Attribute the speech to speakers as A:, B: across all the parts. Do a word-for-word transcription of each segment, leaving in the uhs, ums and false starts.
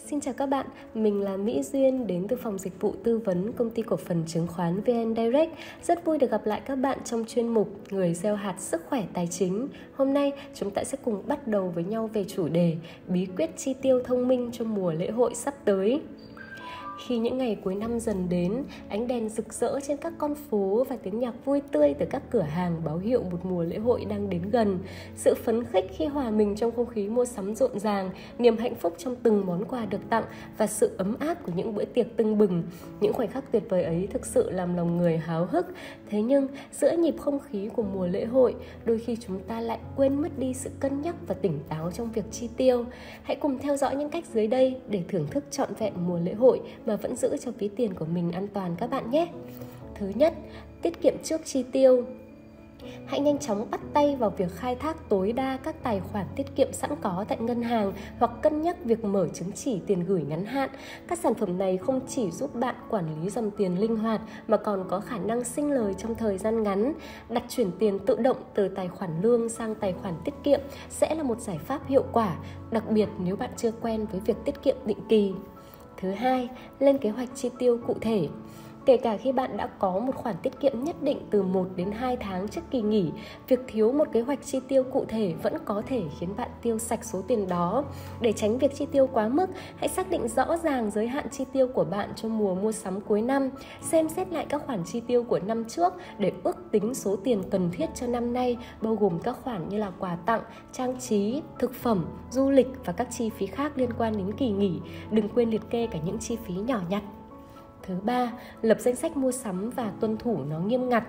A: Xin chào các bạn, mình là Mỹ Duyên đến từ phòng dịch vụ tư vấn công ty cổ phần chứng khoán vê en Direct. Rất vui được gặp lại các bạn trong chuyên mục Người gieo hạt sức khỏe tài chính. Hôm nay chúng ta sẽ cùng bắt đầu với nhau về chủ đề bí quyết chi tiêu thông minh cho mùa lễ hội sắp tới. Khi những ngày cuối năm dần đến, ánh đèn rực rỡ trên các con phố và tiếng nhạc vui tươi từ các cửa hàng báo hiệu một mùa lễ hội đang đến gần. Sự phấn khích khi hòa mình trong không khí mua sắm rộn ràng, niềm hạnh phúc trong từng món quà được tặng và sự ấm áp của những bữa tiệc tưng bừng. Những khoảnh khắc tuyệt vời ấy thực sự làm lòng người háo hức. Thế nhưng, giữa nhịp không khí của mùa lễ hội, đôi khi chúng ta lại quên mất đi sự cân nhắc và tỉnh táo trong việc chi tiêu. Hãy cùng theo dõi những cách dưới đây để thưởng thức trọn vẹn mùa lễ hội mà vẫn giữ cho ví tiền của mình an toàn các bạn nhé. Thứ nhất, tiết kiệm trước chi tiêu. Hãy nhanh chóng bắt tay vào việc khai thác tối đa các tài khoản tiết kiệm sẵn có tại ngân hàng hoặc cân nhắc việc mở chứng chỉ tiền gửi ngắn hạn. Các sản phẩm này không chỉ giúp bạn quản lý dòng tiền linh hoạt mà còn có khả năng sinh lời trong thời gian ngắn. Đặt chuyển tiền tự động từ tài khoản lương sang tài khoản tiết kiệm sẽ là một giải pháp hiệu quả, đặc biệt nếu bạn chưa quen với việc tiết kiệm định kỳ. Thứ hai, lên kế hoạch chi tiêu cụ thể. Kể cả khi bạn đã có một khoản tiết kiệm nhất định từ một đến hai tháng trước kỳ nghỉ, việc thiếu một kế hoạch chi tiêu cụ thể vẫn có thể khiến bạn tiêu sạch số tiền đó. Để tránh việc chi tiêu quá mức, hãy xác định rõ ràng giới hạn chi tiêu của bạn cho mùa mua sắm cuối năm. Xem xét lại các khoản chi tiêu của năm trước để ước tính số tiền cần thiết cho năm nay, bao gồm các khoản như là quà tặng, trang trí, thực phẩm, du lịch và các chi phí khác liên quan đến kỳ nghỉ. Đừng quên liệt kê cả những chi phí nhỏ nhặt. Thứ ba, lập danh sách mua sắm và tuân thủ nó nghiêm ngặt.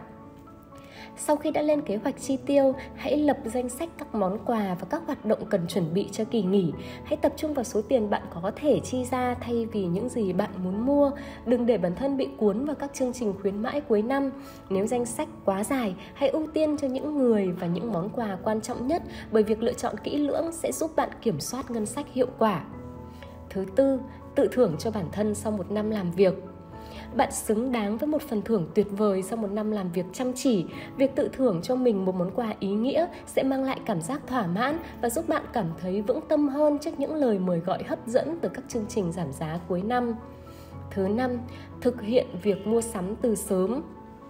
A: Sau khi đã lên kế hoạch chi tiêu, hãy lập danh sách các món quà và các hoạt động cần chuẩn bị cho kỳ nghỉ. Hãy tập trung vào số tiền bạn có thể chi ra thay vì những gì bạn muốn mua. Đừng để bản thân bị cuốn vào các chương trình khuyến mãi cuối năm. Nếu danh sách quá dài, hãy ưu tiên cho những người và những món quà quan trọng nhất, bởi việc lựa chọn kỹ lưỡng sẽ giúp bạn kiểm soát ngân sách hiệu quả. Thứ tư, tự thưởng cho bản thân sau một năm làm việc. Bạn xứng đáng với một phần thưởng tuyệt vời sau một năm làm việc chăm chỉ. Việc tự thưởng cho mình một món quà ý nghĩa sẽ mang lại cảm giác thỏa mãn và giúp bạn cảm thấy vững tâm hơn trước những lời mời gọi hấp dẫn từ các chương trình giảm giá cuối năm. Thứ năm, thực hiện việc mua sắm từ sớm.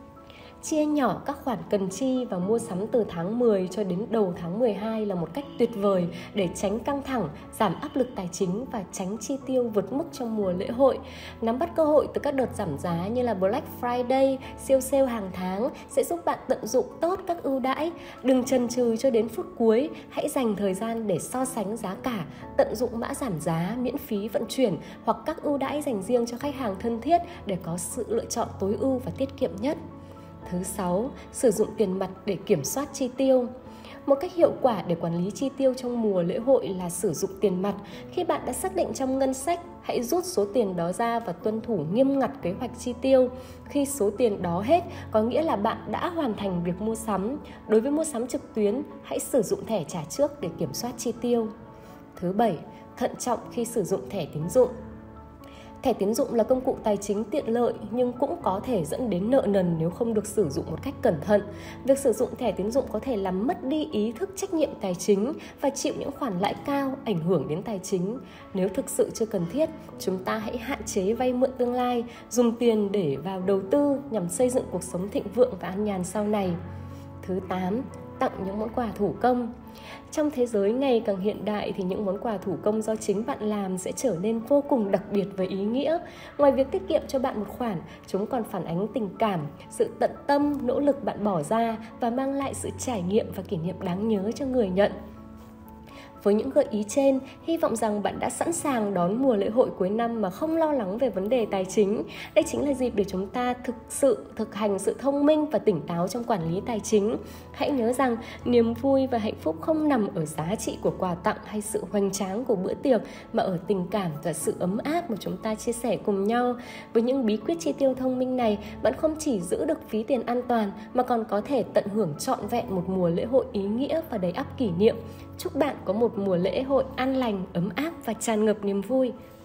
A: Chia nhỏ các khoản cần chi và mua sắm từ tháng mười cho đến đầu tháng mười hai là một cách tuyệt vời để tránh căng thẳng, giảm áp lực tài chính và tránh chi tiêu vượt mức trong mùa lễ hội. Nắm bắt cơ hội từ các đợt giảm giá như là Black Friday, siêu sale hàng tháng sẽ giúp bạn tận dụng tốt các ưu đãi. Đừng chần chừ cho đến phút cuối, hãy dành thời gian để so sánh giá cả, tận dụng mã giảm giá, miễn phí vận chuyển hoặc các ưu đãi dành riêng cho khách hàng thân thiết để có sự lựa chọn tối ưu và tiết kiệm nhất. Thứ sáu, sử dụng tiền mặt để kiểm soát chi tiêu. Một cách hiệu quả để quản lý chi tiêu trong mùa lễ hội là sử dụng tiền mặt. Khi bạn đã xác định trong ngân sách, hãy rút số tiền đó ra và tuân thủ nghiêm ngặt kế hoạch chi tiêu. Khi số tiền đó hết, có nghĩa là bạn đã hoàn thành việc mua sắm. Đối với mua sắm trực tuyến, hãy sử dụng thẻ trả trước để kiểm soát chi tiêu. Thứ bảy, thận trọng khi sử dụng thẻ tín dụng. Thẻ tín dụng là công cụ tài chính tiện lợi nhưng cũng có thể dẫn đến nợ nần nếu không được sử dụng một cách cẩn thận. Việc sử dụng thẻ tín dụng có thể làm mất đi ý thức trách nhiệm tài chính và chịu những khoản lãi cao ảnh hưởng đến tài chính. Nếu thực sự chưa cần thiết, chúng ta hãy hạn chế vay mượn tương lai, dùng tiền để vào đầu tư nhằm xây dựng cuộc sống thịnh vượng và an nhàn sau này. Thứ tám, tặng những món quà thủ công. Trong thế giới ngày càng hiện đại thì những món quà thủ công do chính bạn làm sẽ trở nên vô cùng đặc biệt và ý nghĩa. Ngoài việc tiết kiệm cho bạn một khoản, chúng còn phản ánh tình cảm, sự tận tâm, nỗ lực bạn bỏ ra và mang lại sự trải nghiệm và kỷ niệm đáng nhớ cho người nhận. Với những gợi ý trên, hy vọng rằng bạn đã sẵn sàng đón mùa lễ hội cuối năm mà không lo lắng về vấn đề tài chính. Đây chính là dịp để chúng ta thực sự thực hành sự thông minh và tỉnh táo trong quản lý tài chính. Hãy nhớ rằng niềm vui và hạnh phúc không nằm ở giá trị của quà tặng hay sự hoành tráng của bữa tiệc, mà ở tình cảm và sự ấm áp mà chúng ta chia sẻ cùng nhau. Với những bí quyết chi tiêu thông minh này, bạn không chỉ giữ được ví tiền an toàn mà còn có thể tận hưởng trọn vẹn một mùa lễ hội ý nghĩa và đầy ắp kỷ niệm. Chúc bạn có một mùa lễ hội an lành, ấm áp và tràn ngập niềm vui.